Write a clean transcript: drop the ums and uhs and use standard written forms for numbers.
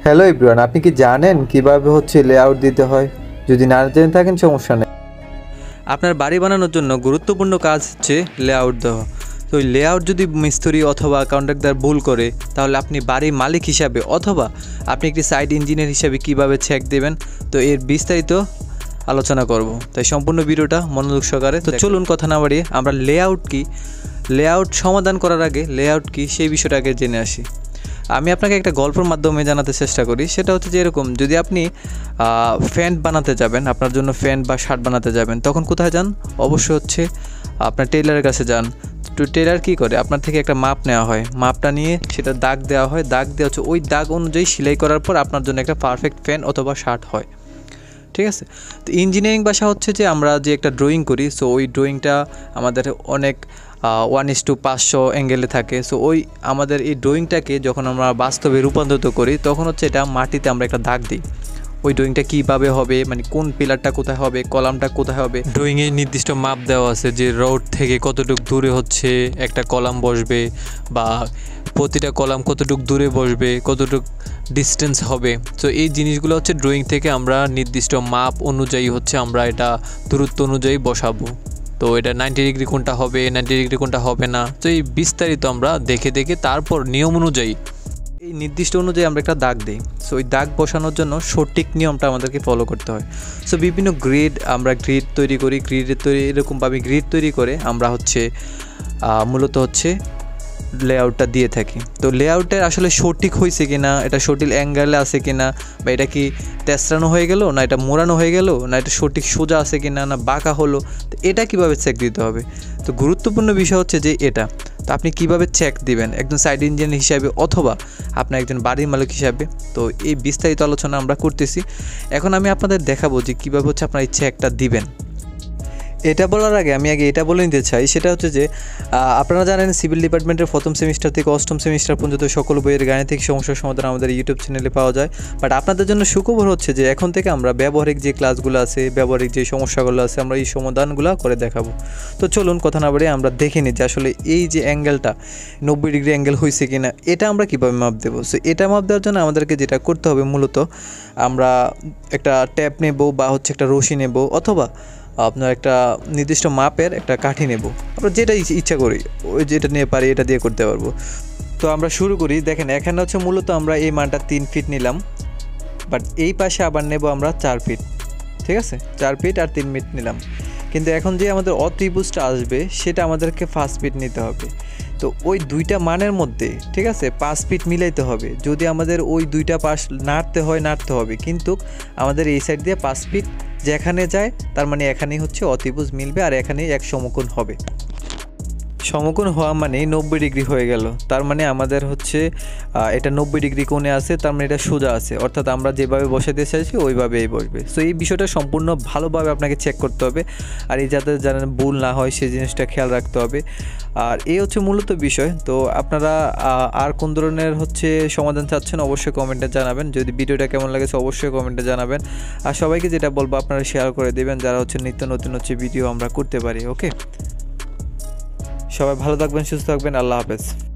Hello everyone, আপনি কি জানেন কিভাবে লেআউট দিতে হয়? যদি না জেনে থাকেন সমস্যা নেই। আপনার বাড়ি বানানোর জন্য গুরুত্বপূর্ণ কাজ হচ্ছে লেআউট দেওয়া। তো ওই লেআউট যদি মিস্ত্রি অথবা কন্ট্রাক্টর ভুল করে, তাহলে আপনি বাড়ির মালিক হিসাবে অথবা আপনি একটি সাইট ইঞ্জিনিয়ার হিসাবে কিভাবে চেক দেবেন, তো এর বিস্তারিত আলোচনা করব। তাই সম্পূর্ণ ভিডিওটা মনোযোগ সহকারে। তো চলুন কথা না বাড়িয়ে আমরা লেআউট সমাধান করার আগে লেআউট কি সেই বিষয়টা আগে জেনে আসি। আমি আপনাকে একটা গল্পের মাধ্যমে জানাতে চেষ্টা করি। সেটা হচ্ছে যে এরকম, যদি আপনি প্যান্ট বানাতে যাবেন, আপনার জন্য প্যান্ট বা শার্ট বানাতে যাবেন, তখন কোথায় যান? অবশ্যই হচ্ছে আপনার টেইলারের কাছে যান। তো টেইলার কী করে? আপনার থেকে একটা মাপ নেওয়া হয়, মাপটা নিয়ে সেটা দাগ দেওয়া হয়, দাগ দেওয়া হচ্ছে ওই দাগ অনুযায়ী সেলাই করার পর আপনার জন্য একটা পারফেক্ট প্যান্ট অথবা শার্ট হয়। ঠিক আছে? তো ইঞ্জিনিয়ারিং ভাষা হচ্ছে যে আমরা যে একটা ড্রয়িং করি, সো ওই ড্রয়িংটা আমাদের অনেক 1:500 অ্যাঙ্গেলে থাকে। সো ওই আমাদের এই ড্রয়িংটাকে যখন আমরা বাস্তবে রূপান্তরিত করি, তখন হচ্ছে এটা মাটিতে আমরা একটা দাগ দিই। ওই ড্রয়িংটা কীভাবে হবে, মানে কোন পিলারটা কোথায় হবে, কলামটা কোথায় হবে, ড্রয়িংয়ে নির্দিষ্ট মাপ দেওয়া আছে যে রোড থেকে কতটুকু দূরে হচ্ছে একটা কলাম বসবে, বা প্রতিটা কলাম কতটুকু দূরে বসবে, কতটুকু ডিস্টেন্স হবে। তো এই জিনিসগুলো হচ্ছে ড্রয়িং থেকে আমরা নির্দিষ্ট মাপ অনুযায়ী হচ্ছে আমরা এটা দূরত্ব অনুযায়ী বসাবো। তো এটা 90 ডিগ্রি কোনটা হবে, 90 ডিগ্রি কোনটা হবে না, তো এই বিস্তারিত আমরা দেখে তারপর নিয়ম অনুযায়ী এই নির্দিষ্ট অনুযায়ী আমরা একটা দাগ দিই। সো ওই দাগ বসানোর জন্য সঠিক নিয়মটা আমাদেরকে ফলো করতে হয়। সো বিভিন্ন আমরা গ্রিড তৈরি করি, এরকমভাবে গ্রিড তৈরি করে আমরা মূলত লেআউটটা দিয়ে থাকি। তো লেআউটের আসলে সঠিক হয়েছে কি না, এটা সঠিক অ্যাঙ্গেলে আছে কি না, বা এটা কি তেসরানো হয়ে গেল, না এটা মোড়ানো হয়ে গেল, না এটা সঠিক সোজা আছে কি না, না বাঁকা হলো, তো এটা কিভাবে চেক দিতে হবে? তো গুরুত্বপূর্ণ বিষয় হচ্ছে যে এটা, তো আপনি কিভাবে চেক দিবেন একজন সাইট ইঞ্জিনিয়ার হিসাবে অথবা আপনার একজন বাড়ির মালিক হিসাবে। তো এই বিস্তারিত আলোচনা আমরা করতেছি। এখন আমি আপনাদের দেখাবো যে কীভাবে আপনার এই চেকটা দিবেন। এটা বলার আগে আমি এটা বলে নিতে চাই, সেটা হচ্ছে যে আপনারা জানেন সিভিল ডিপার্টমেন্টের প্রথম সেমিস্টার থেকে অষ্টম সেমিস্টার পর্যন্ত সকল বইয়ের গাণিতিক সমস্যার সমাধান আমাদের ইউটিউব চ্যানেলে পাওয়া যায়। বাট আপনাদের জন্য সুখবর হচ্ছে যে এখন থেকে আমরা ব্যবহারিক যে ক্লাসগুলো আছে, ব্যবহারিক যে সমস্যাগুলো আছে, আমরা এই সমাধানগুলো করে দেখাবো। তো চলুন কথা না বাড়িয়ে আমরা দেখে নিই যে আসলে এই যে অ্যাঙ্গেলটা 90 ডিগ্রি অ্যাঙ্গেল হয়েছে কি না, এটা আমরা কীভাবে মাপ দেবো। সো এটা মাপ দেওয়ার জন্য আমাদেরকে যেটা করতে হবে, মূলত আমরা একটা ট্যাপ নেব বা একটা রশি নেব, অথবা আপনার একটা নির্দিষ্ট মাপের একটা কাঠি নেব। আমরা যেটা ইচ্ছা করি, ওই যেটা নিয়ে পারি এটা দিয়ে করতে পারবো। তো আমরা শুরু করি। দেখেন এখানে মূলত আমরা এই মানটা 3 ফিট নিলাম, বাট এই পাশে আবার নেব আমরা 4 ফিট। ঠিক আছে, 4 ফিট আর 3 ফিট নিলাম। কিন্তু এখন যে আমাদের অত্রিভুজটা আসবে সেটা আমাদেরকে 5 ফিট নিতে হবে। তো ওই দুইটা মানের মধ্যে, ঠিক আছে, 5 ফিট মিলাইতে হবে। যদি আমাদের ওই দুইটা পাশ নাড়তে হবে, কিন্তু আমাদের এই সাইড দিয়ে 5 ফিট যেখানে যায়, তার মানে এখানেই অতিভুজ মিলবে আর এখানেই এক সমকোণ হবে। সমকোণ হওয়া মানে 90 ডিগ্রি হয়ে গেল, তার মানে আমাদের এটা 90 ডিগ্রি কোণে আছে, তার মানে এটা সোজা আছে, অর্থাৎ আমরা যেভাবে বসাতে চাইছি ওইভাবেই বসবে। সো এই বিষয়টা সম্পূর্ণ ভালোভাবে আপনাকে চেক করতে হবে, আর এই যাতে যেন ভুল না হয় সেই জিনিসটা খেয়াল রাখতে হবে। আর এই মূলত বিষয়। তো আপনারা আর কোন ধরনের সমাধান চাচ্ছেন অবশ্যই কমেন্টে জানাবেন। যদি ভিডিওটা কেমন লাগেছে অবশ্যই কমেন্টে জানাবেন। আর সবাইকে যেটা বলবো, আপনারা শেয়ার করে দেবেন যারা নিত্য নতুন ভিডিও আমরা করতে পারি। ওকে, সবাই ভালো থাকবেন, সুস্থ থাকবেন, আল্লাহ হাফেজ।